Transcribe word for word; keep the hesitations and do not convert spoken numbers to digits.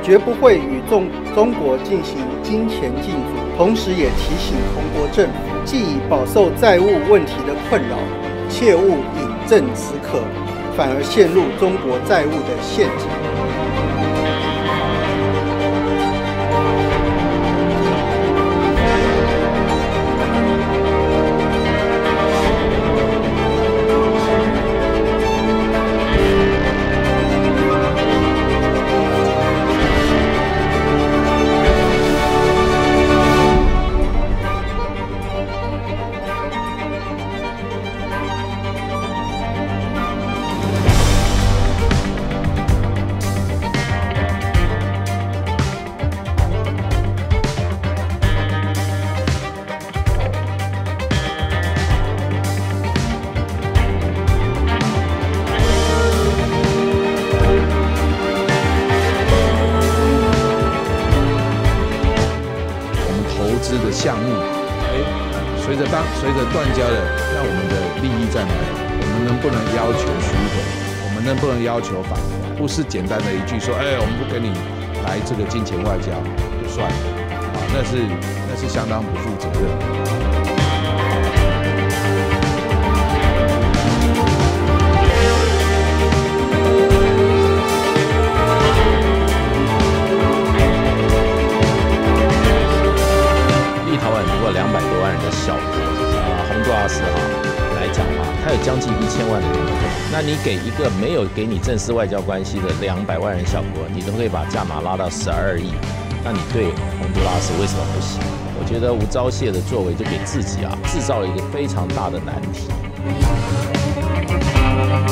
绝不会与中中国进行金钱竞逐。同时也提醒中国政府，既已饱受债务问题的困扰，切勿饮鸩止渴，反而陷入中国债务的陷阱。 的项目，哎，随着当随着断交了，那我们的利益在哪里？我们能不能要求赎回？我们能不能要求返还？不是简单的一句说，哎，我们不跟你来这个金钱外交就算了，啊，那是那是相当不负责任。 两百多万人的小国，呃，洪都拉斯哈来讲哈，它有将近一千万的人口。那你给一个没有给你正式外交关系的两百万人小国，你都可以把价码拉到十二亿，那你对洪都拉斯为什么不行？我觉得吴钊燮的作为就给自己啊制造了一个非常大的难题。